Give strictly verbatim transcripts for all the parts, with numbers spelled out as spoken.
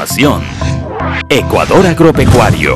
continuación, Ecuador Agropecuario.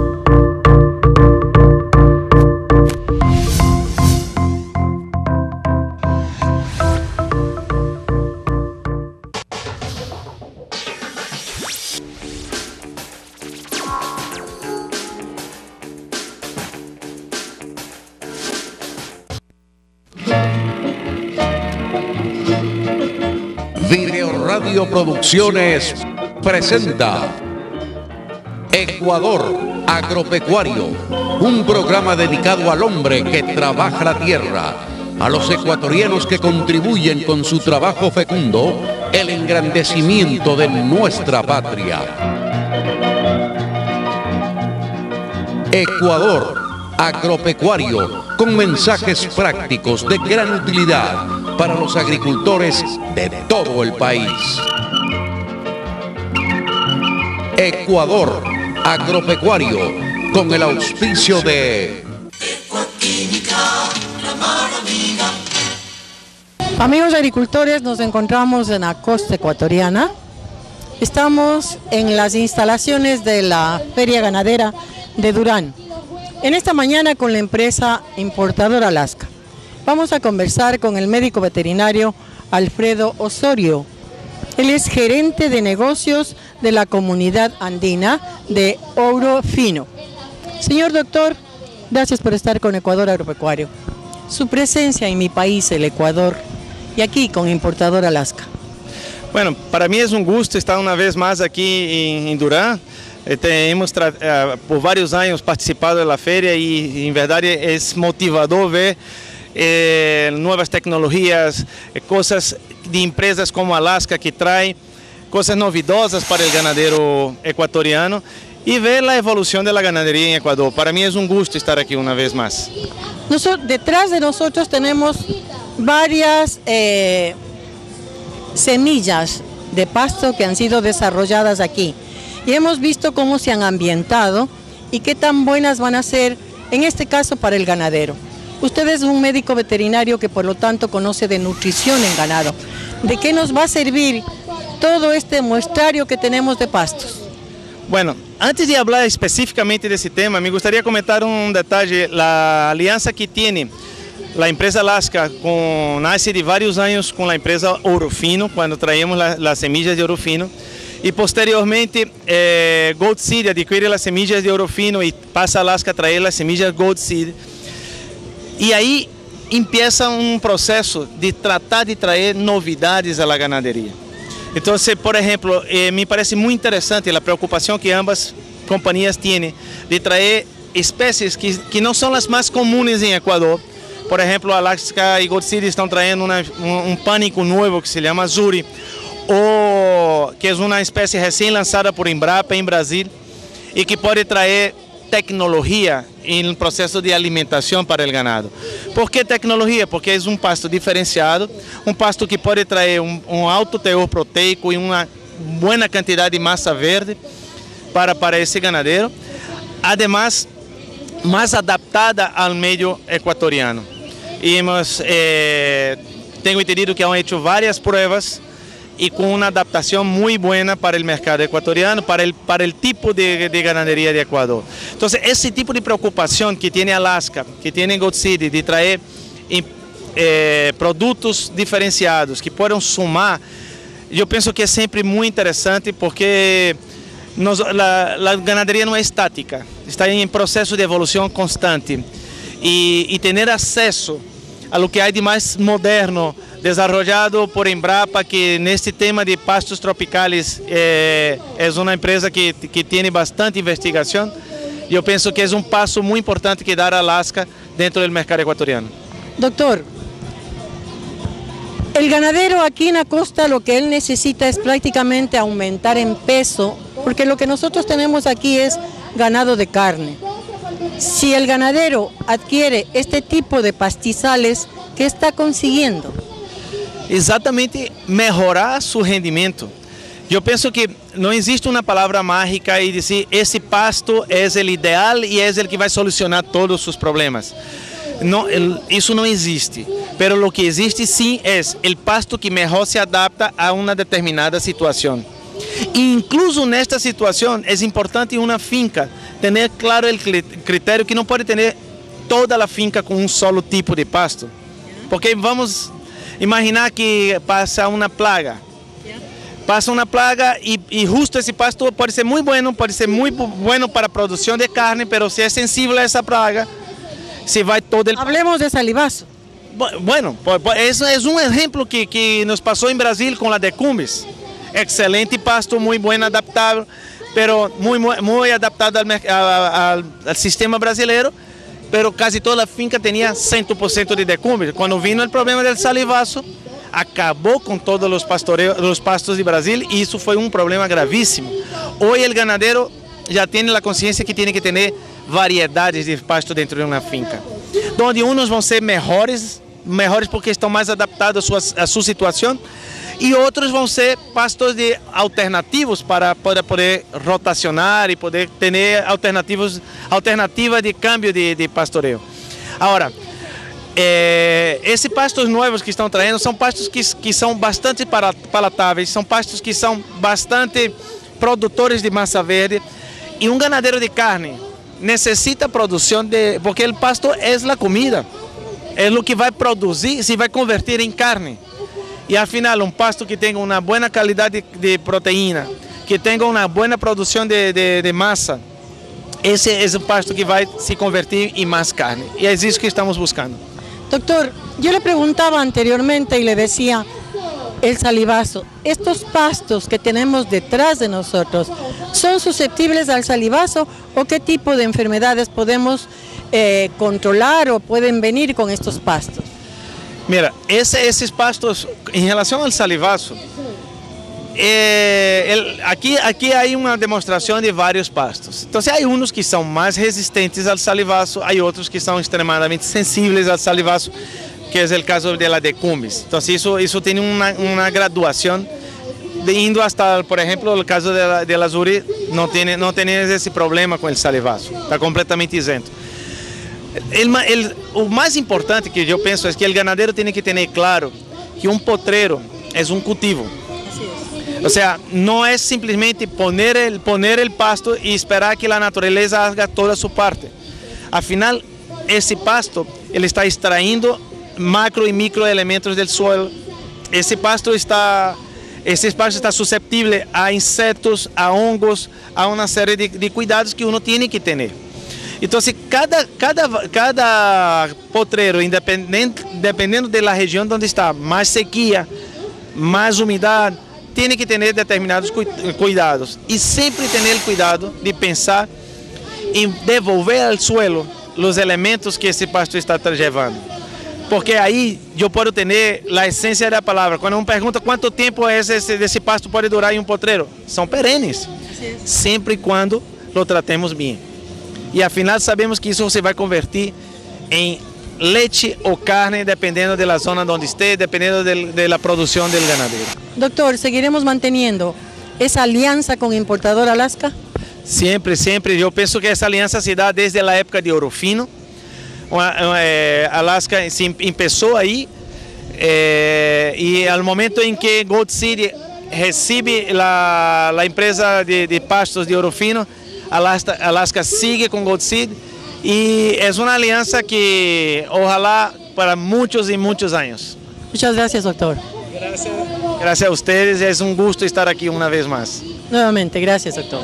Video Radio Producciones presenta Ecuador Agropecuario, un programa dedicado al hombre que trabaja la tierra, a los ecuatorianos que contribuyen con su trabajo fecundo el engrandecimiento de nuestra patria. Ecuador Agropecuario, con mensajes prácticos de gran utilidad para los agricultores de todo el país. Ecuador Agropecuario, con el auspicio de Ecuaquímica, la mano amiga. Amigos agricultores, nos encontramos en la costa ecuatoriana. Estamos en las instalaciones de la Feria Ganadera de Durán. En esta mañana con la empresa importadora Alaska. Vamos a conversar con el médico veterinario Alfredo Osorio. Él es gerente de negocios de la comunidad andina de Ouro Fino. Señor doctor, gracias por estar con Ecuador Agropecuario. Su presencia en mi país, el Ecuador, y aquí con Importadora Alaska. Bueno, para mí es un gusto estar una vez más aquí en, en Durán. Eh, hemos eh, por varios años participado de la feria y en verdad es motivador ver eh, nuevas tecnologías, eh, cosas de empresas como Alaska que traen cosas novedosas para el ganadero ecuatoriano y ver la evolución de la ganadería en Ecuador. Para mí es un gusto estar aquí una vez más. Nosotros, detrás de nosotros tenemos varias eh, semillas de pasto que han sido desarrolladas aquí. Y hemos visto cómo se han ambientado y qué tan buenas van a ser, en este caso, para el ganadero. Usted es un médico veterinario que por lo tanto conoce de nutrición en ganado. ¿De qué nos va a servir todo este muestrario que tenemos de pastos? Bueno, antes de hablar específicamente de ese tema, me gustaría comentar un detalle. La alianza que tiene la empresa Alaska con, nace de varios años con la empresa Ouro Fino, cuando traemos la, las semillas de Ouro Fino. Y posteriormente, eh, Gold Seed adquiere las semillas de Ouro Fino y pasa a Alaska a traer las semillas Gold Seed. Y ahí empieza un proceso de tratar de traer novidades a la ganadería. Entonces, por ejemplo, eh, me parece muy interesante la preocupación que ambas compañías tienen de traer especies que, que no son las más comunes en Ecuador. Por ejemplo, Alaska y Gold Seed están trayendo una, un, un pánico nuevo que se llama Azuri, o que es una especie recién lanzada por Embrapa en Brasil y que puede traer tecnología en el proceso de alimentación para el ganado. ¿Por qué tecnología? Porque es un pasto diferenciado, un pasto que puede traer un, un alto teor proteico y una buena cantidad de masa verde para, para ese ganadero, además más adaptada al medio ecuatoriano. Y hemos, eh, tengo entendido que han hecho varias pruebas y con una adaptación muy buena para el mercado ecuatoriano, para el, para el tipo de, de ganadería de Ecuador. Entonces, ese tipo de preocupación que tiene Alaska, que tiene Gold Seed, de traer eh, productos diferenciados que puedan sumar, eu penso que é sempre muito interessante porque nos, la, la ganaderia não é estática, está em processo de evolução constante e, e ter acesso a lo que há de mais moderno, desarrollado por Embrapa, que neste tema de pastos tropicales é, é uma empresa que, que tem bastante investigação e eu penso que é um passo muito importante que dá a Alaska dentro do mercado ecuatoriano. Doctor, el ganadero aquí en la costa lo que él necesita es prácticamente aumentar en peso, porque lo que nosotros tenemos aquí es ganado de carne. Si el ganadero adquiere este tipo de pastizales, ¿qué está consiguiendo? Exatamente melhorar seu rendimento. Eu penso que não existe uma palavra mágica e dizer esse pasto é o ideal e é o que vai solucionar todos os problemas. Não, isso não existe. Pero o que existe sim é o pasto que melhor se adapta a uma determinada situação. Incluso en esta situación es importante en una finca tener claro el criterio que no puede tener toda la finca con un solo tipo de pasto. Porque vamos a imaginar que pasa una plaga. Pasa una plaga y, y justo ese pasto puede ser muy bueno, puede ser muy bueno para producción de carne, pero si es sensible a esa plaga, se va todo el... Hablemos de salivazo. Bueno, eso es un ejemplo que, que nos pasó en Brasil con la decumbis. Excelente pasto, muy buen, adaptado, pero muy, muy, muy adaptado al, al, al sistema brasileño, pero casi toda la finca tenía cien por ciento de decumbis. Cuando vino el problema del salivazo, acabó con todos los, pastoreos, los pastos de Brasil y eso fue un problema gravísimo. Hoy el ganadero ya tiene la conciencia que tiene que tener variedades de pasto dentro de una finca, donde unos van a ser mejores, mejores porque estão mais adaptados a sua, a sua situação, e outros vão ser pastos de alternativos para, para poder rotacionar e poder ter alternativos, alternativa de câmbio de, de pastoreio. Agora, é, esses pastos novos que estão trazendo são pastos que, que são bastante palatáveis, são pastos que são bastante produtores de massa verde, e um ganadeiro de carne necessita produção de, porque o pasto é a comida, é o que vai produzir, se vai converter em carne. E afinal, um pasto que tenha uma boa qualidade de, de proteína, que tenha uma boa produção de, de, de massa, esse é o pasto que vai se convertir em mais carne. E é isso que estamos buscando. Doctor, yo le preguntaba anteriormente y le decía, el salivazo, estos pastos que tenemos detrás de nosotros, ¿son susceptibles al salivazo o qué tipo de enfermedades podemos eh, controlar o pueden venir con estos pastos? Mira, esse, esses pastos, em relação ao salivaço, é, el, aqui, aqui há uma demonstração de vários pastos. Então, há uns que são mais resistentes ao salivaço, há outros que são extremamente sensíveis ao salivaço, que é o caso de la decumbis. Então, isso, isso tem uma, uma graduação, de indo hasta, por exemplo, o caso de la, de la Zuri, não tem, não tem esse problema com o salivaço, está completamente isento. El, el, o mais importante que eu penso é que o ganadeiro tem que ter claro que um potreiro é um cultivo. O sea, não é simplesmente poner el, poner el pasto e esperar que a natureza haga toda a sua parte. Afinal, esse pasto ele está extraindo macro e micro elementos do suelo. Esse pasto está, esse pasto está susceptível a insetos, a hongos, a uma série de, de cuidados que uno tem que ter. Então, se cada, cada, cada potreiro, independente, dependendo da região onde está, mais sequia, mais umidade, tem que ter determinados cuidados. E sempre ter cuidado de pensar em devolver ao suelo os elementos que esse pasto está levando. Porque aí eu posso ter a essência da palavra. Quando me pergunta quanto tempo esse, esse pasto pode durar em um potreiro, são perenes. Sempre e quando o tratemos bem. E afinal sabemos que isso se vai convertir em leite ou carne, dependendo da zona onde esteja, dependendo da produção do ganadeiro. Doctor, ¿seguiremos manteniendo esa alianza con Importadora Alaska? Sempre, sempre. Eu penso que essa aliança se dá desde a época de Ouro Fino. Alaska se começou aí eh, e ao momento em que Gold City recebe a, a empresa de, de pastos de Ouro Fino, Alaska, Alaska sigue com Gold Seed e é uma aliança que ojalá para muitos e muitos anos. Muchas gracias, doctor. Gracias, gracias a ustedes, es un gusto estar aquí una vez más. Nuevamente, gracias, doctor.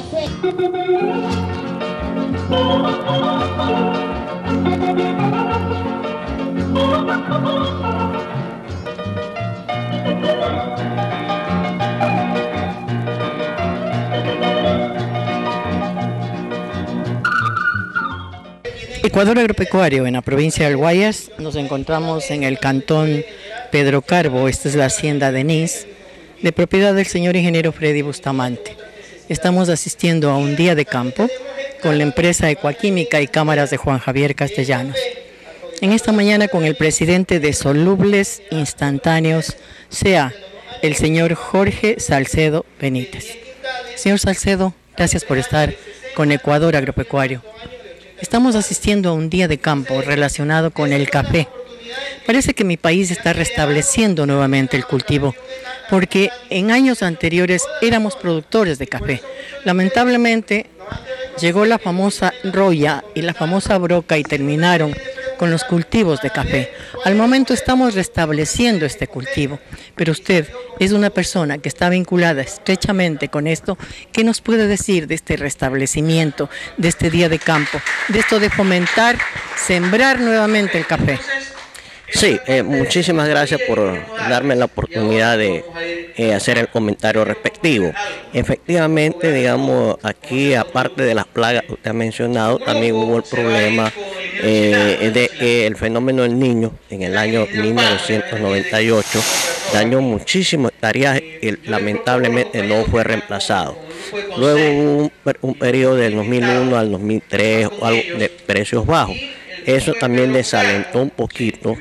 Ecuador Agropecuario, en la provincia del Guayas, nos encontramos en el cantón Pedro Carbo. Esta es la hacienda de Nis, de propiedad del señor ingeniero Freddy Bustamante. Estamos asistiendo a un día de campo con la empresa Ecuaquímica y cámaras de Juan Javier Castellanos. En esta mañana con el presidente de Solubles Instantáneos, C A, el señor Jorge Salcedo Benítez. Señor Salcedo, gracias por estar con Ecuador Agropecuario. Estamos asistiendo a un día de campo relacionado con el café. Parece que mi país está restableciendo nuevamente el cultivo, porque en años anteriores éramos productores de café. Lamentablemente llegó la famosa roya y la famosa broca y terminaron con los cultivos de café. Al momento estamos restableciendo este cultivo, pero usted es una persona que está vinculada estrechamente con esto. ¿Qué nos puede decir de este restablecimiento, de este día de campo, de esto de fomentar, sembrar nuevamente el café? Sí, eh, muchísimas gracias por darme la oportunidad de eh, hacer el comentario respectivo. Efectivamente, digamos, aquí aparte de las plagas que usted ha mencionado, también hubo el problema eh, de que el fenómeno del Niño en el año mil novecientos noventa y ocho dañó muchísimo hectáreas y lamentablemente no fue reemplazado. Luego hubo un, un periodo del dos mil uno al dos mil tres o algo de precios bajos. Eso también desalentó un poquito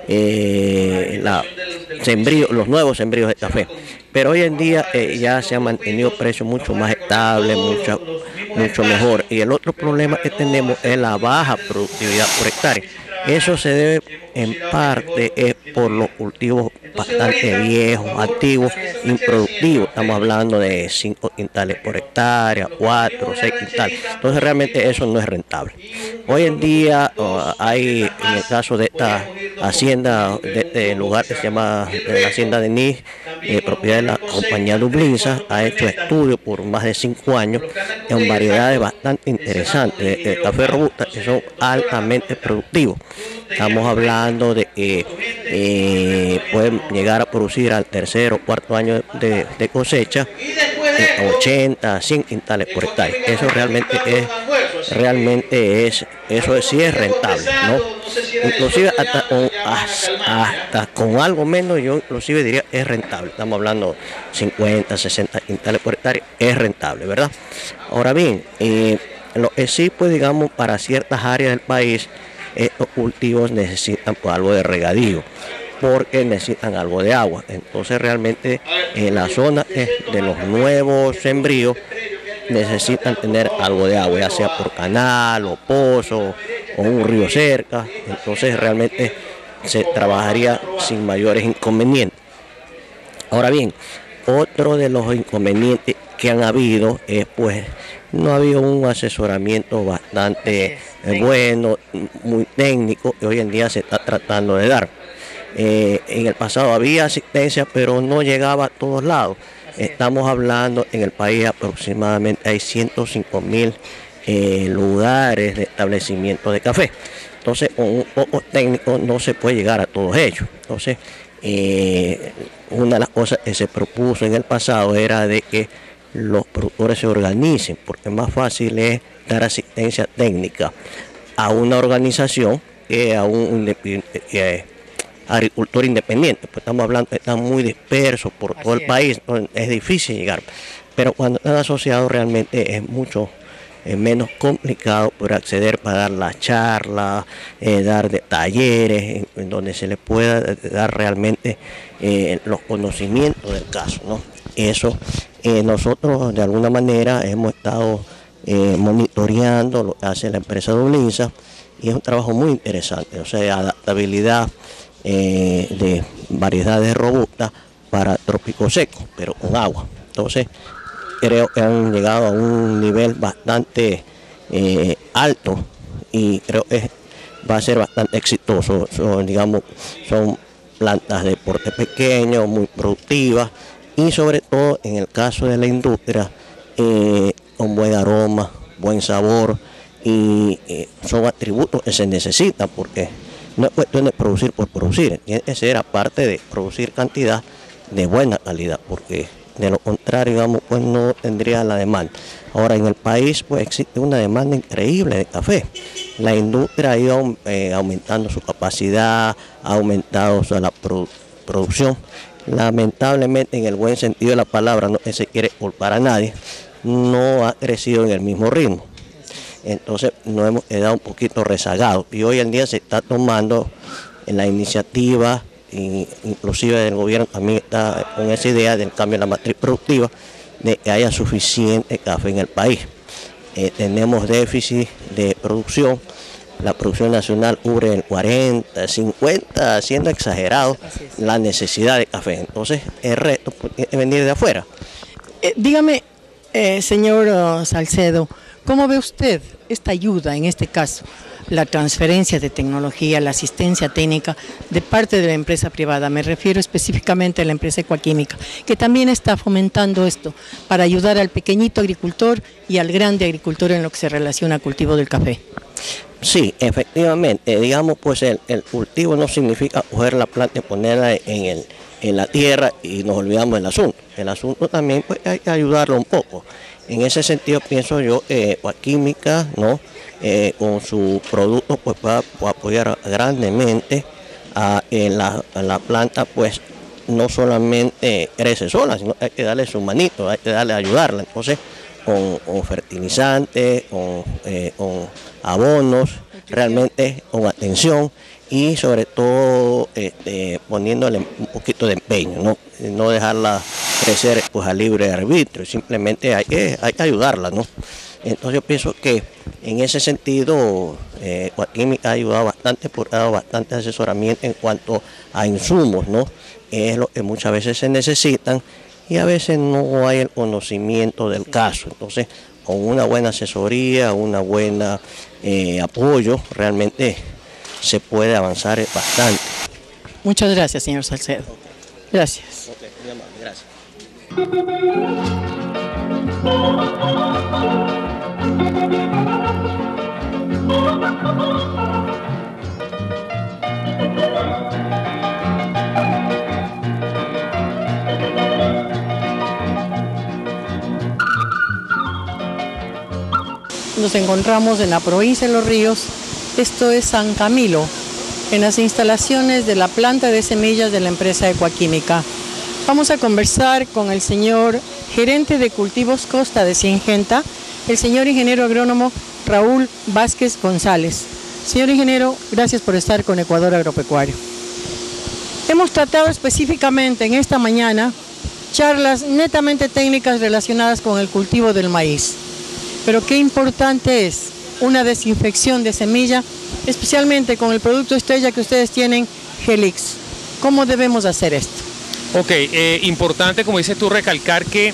eh, la sembrío, los nuevos sembríos de café. Pero hoy en día eh, ya se ha mantenido precios mucho más estables, mucho, mucho mejor. Y el otro problema que tenemos es la baja productividad por hectárea. Eso se debe en parte es por los cultivos bastante viejos, antiguos, improductivos. Estamos hablando de cinco quintales por hectárea, cuatro, seis quintales. Entonces realmente eso no es rentable. Hoy en día uh, hay, en el caso de esta hacienda, de este lugar que se llama de la hacienda de Nis, eh, propiedad de la compañía Dublinsa, ha hecho estudios por más de cinco años en variedades bastante interesantes de, de café robusta que son altamente productivos. Estamos hablando de que eh, pueden llegar a producir al tercer o cuarto año de, de cosecha eh, ochenta, cien quintales por hectárea. Eso realmente es, realmente es, eso sí es rentable, ¿no? Inclusive hasta con, hasta con algo menos, yo inclusive diría es rentable. Estamos hablando cincuenta, sesenta quintales por hectárea, es rentable, ¿verdad? Ahora bien, eh, lo que sí, pues digamos, para ciertas áreas del país, estos cultivos necesitan pues, algo de regadío, porque necesitan algo de agua. Entonces realmente en la zona de los nuevos sembríos necesitan tener algo de agua, ya sea por canal o pozo o un río cerca. Entonces realmente se trabajaría sin mayores inconvenientes. Ahora bien, otro de los inconvenientes que han habido es pues no ha habido un asesoramiento bastante eh, bueno, muy técnico, que hoy en día se está tratando de dar. Eh, en el pasado había asistencia, pero no llegaba a todos lados. Estamos hablando en el país aproximadamente hay ciento cinco mil eh, lugares de establecimiento de café. Entonces, con un poco técnico no se puede llegar a todos ellos. Entonces, eh, una de las cosas que se propuso en el pasado era de que los productores se organicen, porque más fácil es dar asistencia técnica a una organización que a un eh, agricultor independiente. Pues estamos hablando, están muy dispersos por todo el país, es difícil llegar, pero cuando están asociados realmente es mucho eh, menos complicado poder acceder para dar las charlas, eh, dar de talleres en, en donde se les pueda dar realmente eh, los conocimientos del caso, ¿no? Eso eh, nosotros de alguna manera hemos estado eh, monitoreando lo que hace la empresa Dublinsa y es un trabajo muy interesante, o sea, adaptabilidad eh, de variedades robustas para trópico seco, pero con agua. Entonces creo que han llegado a un nivel bastante eh, alto y creo que va a ser bastante exitoso. Son, digamos, son plantas de porte pequeño, muy productivas y sobre todo en el caso de la industria eh, con buen aroma, buen sabor y eh, son atributos que se necesitan porque no es cuestión de producir por producir, tiene que ser aparte de producir cantidad de buena calidad, porque de lo contrario, digamos, pues no tendría la demanda. Ahora en el país pues existe una demanda increíble de café. La industria ha ido eh, aumentando su capacidad, ha aumentado o sea, la produ producción. Lamentablemente, en el buen sentido de la palabra, no se quiere culpar a nadie, no ha crecido en el mismo ritmo. Entonces nos hemos quedado un poquito rezagados y hoy en día se está tomando en la iniciativa, inclusive el gobierno también está con esa idea del cambio de la matriz productiva, de que haya suficiente café en el país. Eh, tenemos déficit de producción la producción nacional cubre el cuarenta, cincuenta, siendo exagerado la necesidad de café. Entonces el reto es venir de afuera. Eh, dígame, eh, señor uh, Salcedo, ¿cómo ve usted esta ayuda, en este caso, la transferencia de tecnología, la asistencia técnica de parte de la empresa privada? Me refiero específicamente a la empresa Ecuaquímica, que también está fomentando esto para ayudar al pequeñito agricultor y al grande agricultor en lo que se relaciona al cultivo del café. Sí, efectivamente, digamos, pues el, el cultivo no significa coger la planta y ponerla en, el, en la tierra y nos olvidamos del asunto. El asunto también pues, hay que ayudarlo un poco. En ese sentido pienso yo que eh, Ecuaquímica, ¿no? Eh, con su producto pues va a apoyar grandemente a, en la, a la planta, pues no solamente crece sola, sino hay que darle su manito, hay que darle ayudarla. Entonces, con, con fertilizantes, con, eh, con abonos, realmente con atención y sobre todo este, poniéndole un poquito de empeño, no, no dejarla crecer pues a libre arbitrio, simplemente hay que, hay que ayudarla, ¿no? Entonces yo pienso que en ese sentido eh, Ecuaquímica ha ayudado bastante, porque ha dado bastante asesoramiento en cuanto a insumos, ¿no? Es lo que muchas veces se necesitan y a veces no hay el conocimiento del caso. Entonces con una buena asesoría, una buena eh, apoyo, realmente se puede avanzar bastante. Muchas gracias, señor Salcedo. Gracias. Okay, muy amable, gracias. Nos encontramos en la provincia de Los Ríos, esto es San Camilo, en las instalaciones de la planta de semillas de la empresa Ecuaquímica. Vamos a conversar con el señor gerente de cultivos Costa de Syngenta, el señor ingeniero agrónomo Raúl Vázquez González. Señor ingeniero, gracias por estar con Ecuador Agropecuario. Hemos tratado específicamente en esta mañana charlas netamente técnicas relacionadas con el cultivo del maíz. Pero qué importante es una desinfección de semilla, especialmente con el producto estrella que ustedes tienen, Helix. ¿Cómo debemos hacer esto? Ok, eh, importante, como dices tú, recalcar que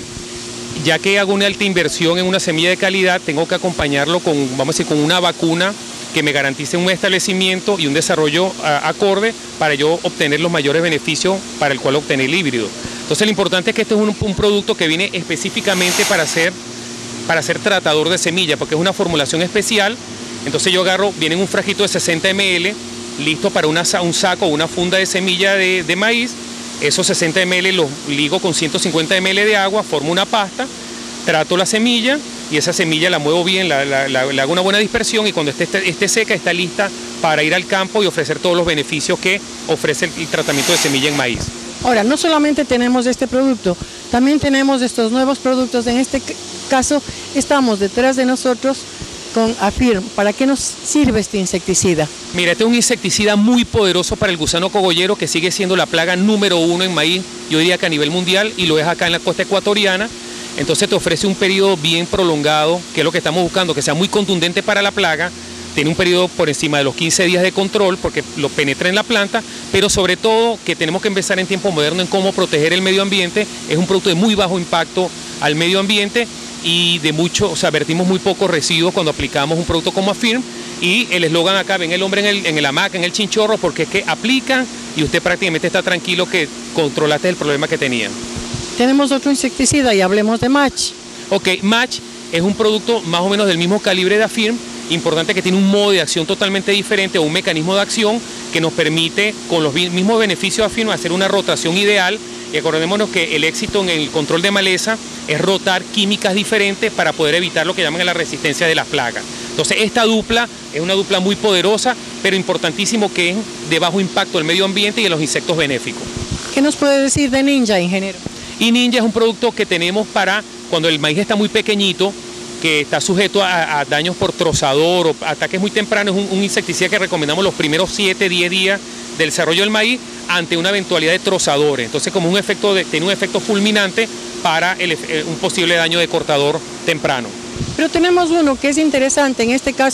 ya que hago una alta inversión en una semilla de calidad, tengo que acompañarlo con, vamos a decir, con una vacuna que me garantice un establecimiento y un desarrollo a, acorde para yo obtener los mayores beneficios para el cual obtener el híbrido. Entonces lo importante es que este es un, un producto que viene específicamente para ser, para ser tratador de semilla, porque es una formulación especial. Entonces yo agarro, viene en un frasquito de sesenta mililitros, listo para una, un saco o una funda de semilla de, de maíz. Esos sesenta mililitros los ligo con ciento cincuenta mililitros de agua, formo una pasta, trato la semilla y esa semilla la muevo bien, la, la, la, le hago una buena dispersión y cuando esté, esté, esté seca está lista para ir al campo y ofrecer todos los beneficios que ofrece el, el tratamiento de semilla en maíz. Ahora, no solamente tenemos este producto, también tenemos estos nuevos productos. En este caso estamos detrás de nosotros con Afirm. ¿Para qué nos sirve este insecticida? Mira, este es un insecticida muy poderoso para el gusano cogollero, que sigue siendo la plaga número uno en maíz, yo diría que a nivel mundial, y lo es acá en la costa ecuatoriana. Entonces te ofrece un periodo bien prolongado, que es lo que estamos buscando, que sea muy contundente para la plaga. Tiene un periodo por encima de los quince días de control porque lo penetra en la planta, pero sobre todo que tenemos que empezar en tiempo moderno en cómo proteger el medio ambiente. Es un producto de muy bajo impacto al medio ambiente y de mucho, o sea, vertimos muy pocos residuos cuando aplicamos un producto como Afirm. Y el eslogan acá, ven el hombre en el, en el hamaca, en el chinchorro, porque es que aplican y usted prácticamente está tranquilo que controlaste el problema que tenía. Tenemos otro insecticida y hablemos de Match. Ok, Match es un producto más o menos del mismo calibre de Afirm. Importante que tiene un modo de acción totalmente diferente o un mecanismo de acción que nos permite, con los mismos beneficios de Afirm, hacer una rotación ideal. Y acordémonos que el éxito en el control de maleza es rotar químicas diferentes para poder evitar lo que llaman la resistencia de las plagas. Entonces esta dupla es una dupla muy poderosa, pero importantísimo que es de bajo impacto al medio ambiente y en los insectos benéficos. ¿Qué nos puede decir de Ninja, ingeniero? Y Ninja es un producto que tenemos para cuando el maíz está muy pequeñito, que está sujeto a, a daños por trozador o ataques muy tempranos. Es un, un insecticida que recomendamos los primeros siete, diez días del desarrollo del maíz ante una eventualidad de trozadores. Entonces como un efecto de, tiene un efecto fulminante para el, un posible daño de cortador temprano. Pero tenemos uno que es interesante, en este caso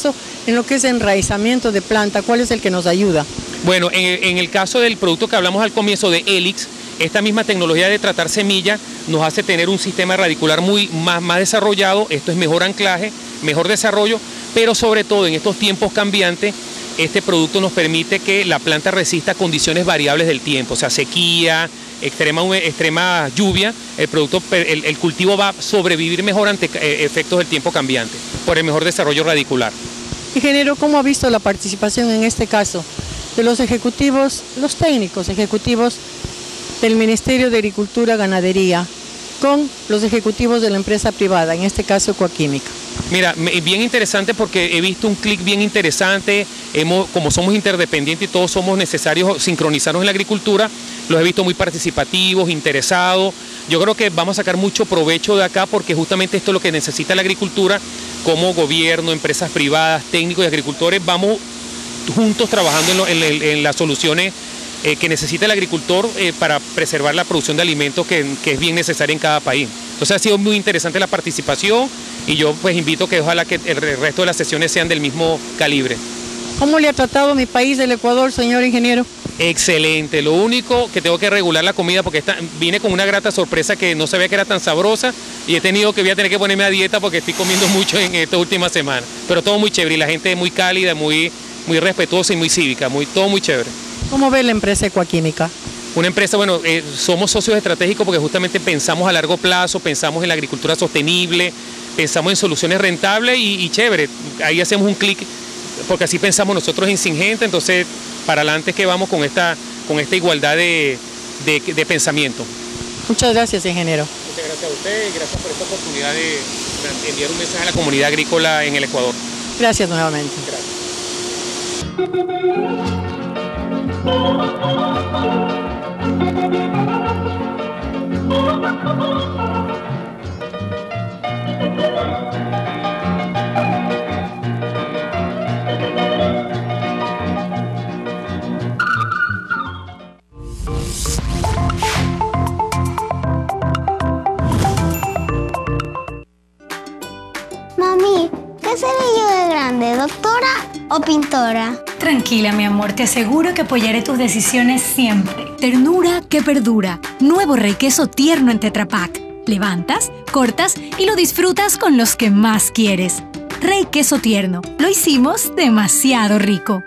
en lo que es enraizamiento de planta, ¿cuál es el que nos ayuda? Bueno, en, en el caso del producto que hablamos al comienzo de Helix, esta misma tecnología de tratar semilla nos hace tener un sistema radicular muy más, más desarrollado. Esto es mejor anclaje, mejor desarrollo, pero sobre todo en estos tiempos cambiantes, este producto nos permite que la planta resista condiciones variables del tiempo, o sea, sequía, extrema, extrema lluvia. El, producto, el, el cultivo va a sobrevivir mejor ante eh, efectos del tiempo cambiante, por el mejor desarrollo radicular. Ingeniero, ¿cómo ha visto la participación en este caso de los ejecutivos, los técnicos ejecutivos del Ministerio de Agricultura y Ganadería con los ejecutivos de la empresa privada, en este caso Ecuaquímica? Mira, bien interesante porque he visto un clic bien interesante, hemos, como somos interdependientes y todos somos necesarios sincronizarnos en la agricultura, los he visto muy participativos, interesados. Yo creo que vamos a sacar mucho provecho de acá porque justamente esto es lo que necesita la agricultura, como gobierno, empresas privadas, técnicos y agricultores, vamos juntos trabajando en, lo, en, en las soluciones eh, que necesita el agricultor eh, para preservar la producción de alimentos que, que es bien necesaria en cada país. Entonces ha sido muy interesante la participación y yo pues invito que ojalá que el resto de las sesiones sean del mismo calibre. ¿Cómo le ha tratado mi país, el Ecuador, señor ingeniero? Excelente, lo único que tengo que regular la comida porque esta, vine con una grata sorpresa que no sabía que era tan sabrosa y he tenido que voy a tener que ponerme a dieta porque estoy comiendo mucho en esta última semana. Pero todo muy chévere y la gente es muy cálida, muy, muy respetuosa y muy cívica, muy, todo muy chévere. ¿Cómo ve la empresa Ecuaquímica? Una empresa, bueno, eh, somos socios estratégicos porque justamente pensamos a largo plazo, pensamos en la agricultura sostenible, pensamos en soluciones rentables y, y chévere, ahí hacemos un clic porque así pensamos nosotros en Syngenta, entonces para adelante que vamos con esta, con esta igualdad de, de, de pensamiento. Muchas gracias, ingeniero. Muchas gracias a usted y gracias por esta oportunidad de enviar un mensaje a la comunidad agrícola en el Ecuador. Gracias nuevamente. Gracias. Mami, ¿qué seré yo de grande, doctora o pintora? Tranquila, mi amor, te aseguro que apoyaré tus decisiones siempre. Ternura que perdura. Nuevo Rey Queso Tierno en Tetra Pak. Levantas, cortas y lo disfrutas con los que más quieres. Rey Queso Tierno. Lo hicimos demasiado rico.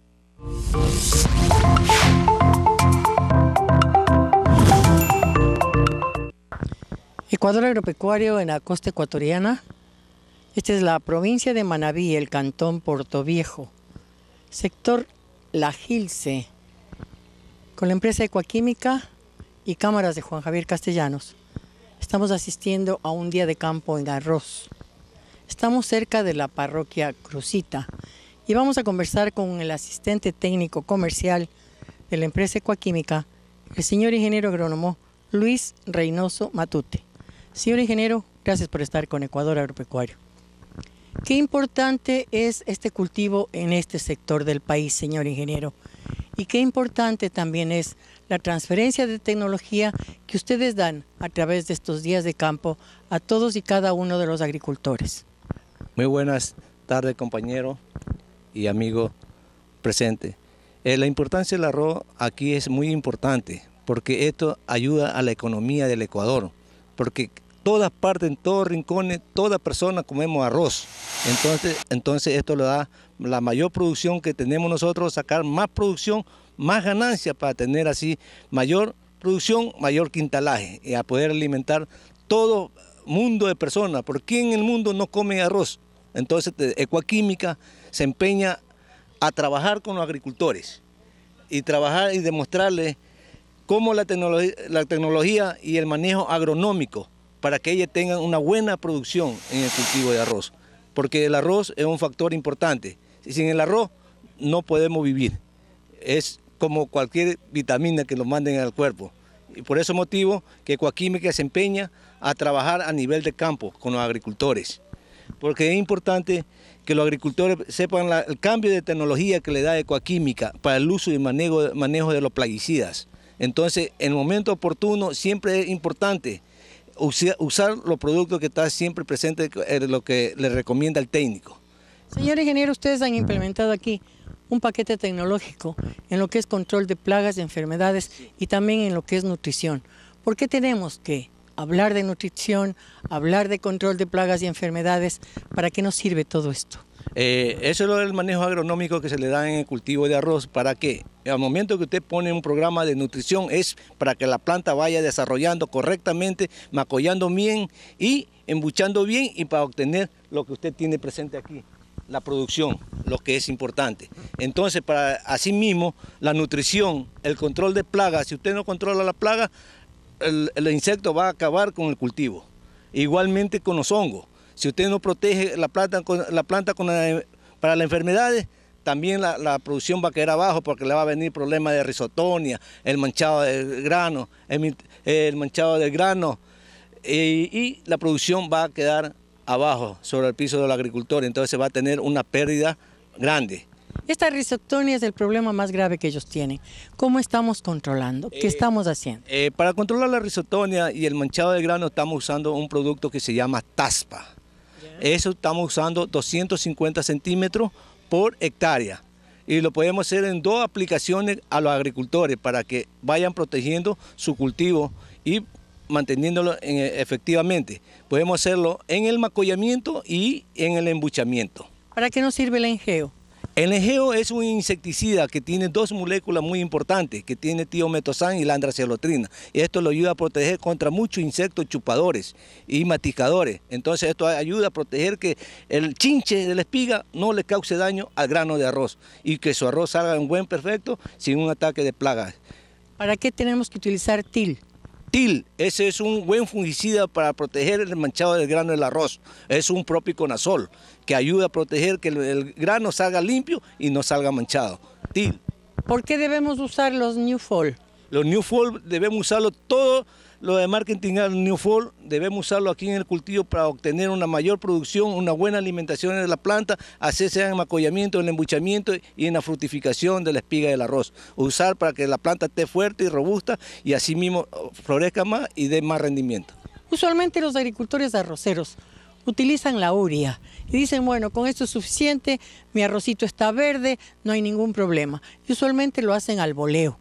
Ecuador Agropecuario en la costa ecuatoriana. Esta es la provincia de Manabí, el cantón Portoviejo, sector La Gilce, con la empresa Ecuaquímica y cámaras de Juan Javier Castellanos. Estamos asistiendo a un día de campo en arroz. Estamos cerca de la parroquia Crucita y vamos a conversar con el asistente técnico comercial de la empresa Ecuaquímica, el señor ingeniero agrónomo Luis Reynoso Matute. Señor ingeniero, gracias por estar con Ecuador Agropecuario. Qué importante es este cultivo en este sector del país, señor ingeniero, y qué importante también es la transferencia de tecnología que ustedes dan a través de estos días de campo a todos y cada uno de los agricultores. Muy buenas tardes, compañero y amigo presente. Eh, la importancia del arroz aquí es muy importante porque esto ayuda a la economía del Ecuador, porque todas partes, en todos rincones, toda persona comemos arroz. Entonces, entonces esto le da la mayor producción que tenemos nosotros, sacar más producción, más ganancias para tener así mayor producción, mayor quintalaje y a poder alimentar todo mundo de personas. ¿Por qué en el mundo no come arroz? Entonces Ecuaquímica se empeña a trabajar con los agricultores y trabajar y demostrarles cómo la tecnología, la tecnología y el manejo agronómico para que ellos tengan una buena producción en el cultivo de arroz, porque el arroz es un factor importante. Sin el arroz no podemos vivir, es como cualquier vitamina que nos manden al cuerpo. Y por ese motivo que Ecuaquímica se empeña a trabajar a nivel de campo con los agricultores, porque es importante que los agricultores sepan la, el cambio de tecnología que le da Ecuaquímica para el uso y manejo, manejo de los plaguicidas. Entonces, en el momento oportuno siempre es importante usar los productos que están siempre presentes, lo que le recomienda el técnico. Señor ingeniero, ustedes han implementado aquí un paquete tecnológico en lo que es control de plagas y enfermedades y también en lo que es nutrición. ¿Por qué tenemos que hablar de nutrición, hablar de control de plagas y enfermedades? ¿Para qué nos sirve todo esto? Eh, eso es el manejo agronómico que se le da en el cultivo de arroz. ¿Para qué? Al momento que usted pone un programa de nutrición es para que la planta vaya desarrollando correctamente, macollando bien y embuchando bien, y para obtener lo que usted tiene presente aquí, la producción, lo que es importante. Entonces, para así mismo, la nutrición, el control de plagas, si usted no controla la plaga, el, el insecto va a acabar con el cultivo. Igualmente con los hongos. Si usted no protege la planta, con, la planta con la, para las enfermedades, también la, la producción va a caer abajo porque le va a venir problemas de rizotonia, el manchado del grano, el, el manchado del grano, y, y la producción va a quedar abajo sobre el piso del agricultor, entonces va a tener una pérdida grande. Esta rizotonia es el problema más grave que ellos tienen. ¿Cómo estamos controlando? ¿Qué eh, estamos haciendo? Eh, para controlar la rizotonia y el manchado del grano estamos usando un producto que se llama Taspa. Eso estamos usando doscientos cincuenta centímetros por hectárea y lo podemos hacer en dos aplicaciones a los agricultores para que vayan protegiendo su cultivo y manteniéndolo en, efectivamente. Podemos hacerlo en el macollamiento y en el embuchamiento. ¿Para qué nos sirve el engeo? El engeo es un insecticida que tiene dos moléculas muy importantes, que tiene tiometosán y la andracelotrina. Y esto lo ayuda a proteger contra muchos insectos chupadores y maticadores. Entonces esto ayuda a proteger que el chinche de la espiga no le cause daño al grano de arroz y que su arroz salga en buen perfecto sin un ataque de plagas. ¿Para qué tenemos que utilizar til? Til, ese es un buen fungicida para proteger el manchado del grano del arroz. Es un propiconazol que ayuda a proteger que el, el grano salga limpio y no salga manchado. Til. ¿Por qué debemos usar los New Fall? Los New Fall debemos usarlo todo, lo de marketing New Fall, debemos usarlo aquí en el cultivo para obtener una mayor producción, una buena alimentación de la planta, hacerse en el macollamiento, en el embuchamiento y en la fructificación de la espiga del arroz. Usar para que la planta esté fuerte y robusta y así mismo florezca más y dé más rendimiento. Usualmente los agricultores arroceros utilizan la urea y dicen, bueno, con esto es suficiente, mi arrocito está verde, no hay ningún problema. Y usualmente lo hacen al voleo.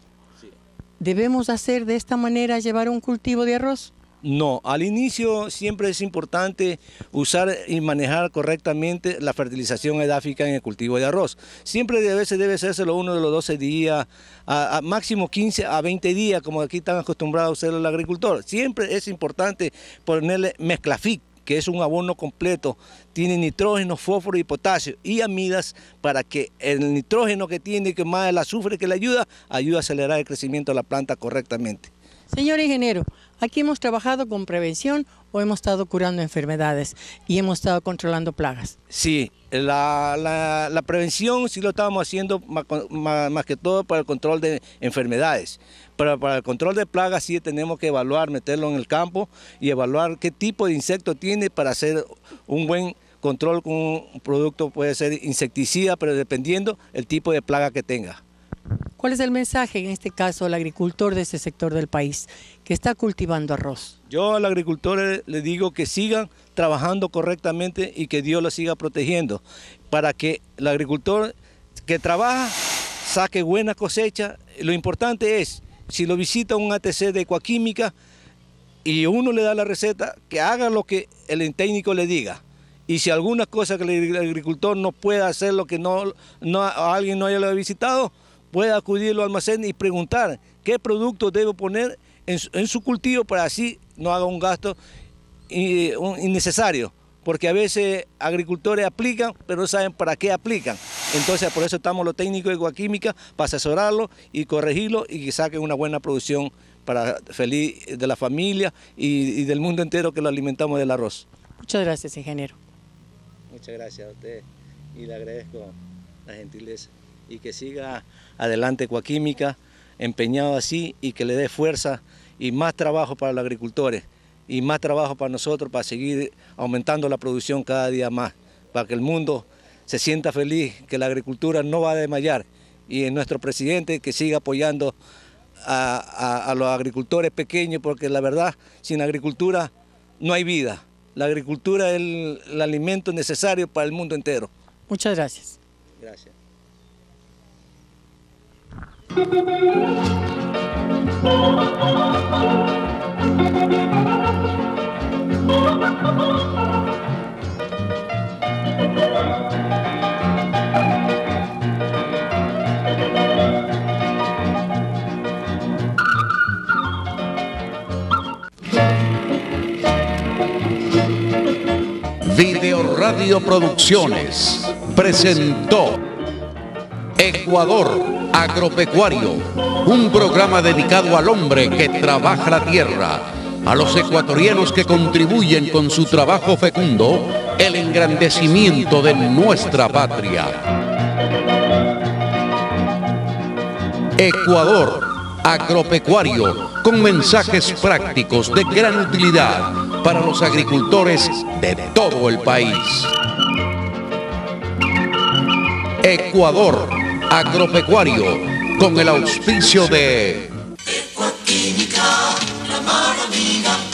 ¿Debemos hacer de esta manera llevar un cultivo de arroz? No, al inicio siempre es importante usar y manejar correctamente la fertilización edáfica en el cultivo de arroz. Siempre a veces debe hacérselo uno de los doce días, a, a máximo quince a veinte días, como aquí están acostumbrados a hacerlo el agricultor. Siempre es importante ponerle Mezclafic, que es un abono completo, tiene nitrógeno, fósforo y potasio y amidas para que el nitrógeno que tiene, que más el azufre que le ayuda, ayuda a acelerar el crecimiento de la planta correctamente. Señor ingeniero, aquí hemos trabajado con prevención o hemos estado curando enfermedades y hemos estado controlando plagas. Sí, la, la, la prevención sí lo estábamos haciendo más, más, más que todo para el control de enfermedades. Pero para el control de plagas sí tenemos que evaluar, meterlo en el campo y evaluar qué tipo de insecto tiene para hacer un buen control con un producto, puede ser insecticida, pero dependiendo el tipo de plaga que tenga. ¿Cuál es el mensaje en este caso al agricultor de este sector del país que está cultivando arroz? Yo al agricultor le digo que sigan trabajando correctamente y que Dios lo siga protegiendo para que el agricultor que trabaja saque buena cosecha. Lo importante es, si lo visita un A T C de Ecoquímica y uno le da la receta, que haga lo que el técnico le diga. Y si alguna cosa que el agricultor no pueda hacer, lo que no, no alguien no haya lo visitado, puede acudir al almacén y preguntar qué producto debe poner en su, en su cultivo para así no haga un gasto innecesario. Porque a veces agricultores aplican, pero no saben para qué aplican. Entonces por eso estamos los técnicos de Ecoquímica, para asesorarlo y corregirlo y que saquen una buena producción para feliz de la familia y, y del mundo entero que lo alimentamos del arroz. Muchas gracias, ingeniero. Muchas gracias a usted y le agradezco la gentileza. Y que siga adelante Ecoquímica, empeñado así y que le dé fuerza y más trabajo para los agricultores y más trabajo para nosotros para seguir aumentando la producción cada día más, para que el mundo se sienta feliz, que la agricultura no va a desmayar y nuestro presidente que siga apoyando a, a, a los agricultores pequeños, porque la verdad sin agricultura no hay vida. La agricultura es el, el alimento necesario para el mundo entero. Muchas gracias. Gracias. Video Radio Producciones presentó Ecuador Agropecuario, un programa dedicado al hombre que trabaja la tierra, a los ecuatorianos que contribuyen con su trabajo fecundo el engrandecimiento de nuestra patria. Ecuador Agropecuario, con mensajes prácticos de gran utilidad para los agricultores de todo el país. Ecuador Agropecuario, con el auspicio de Ecuaquímica, la mano amiga.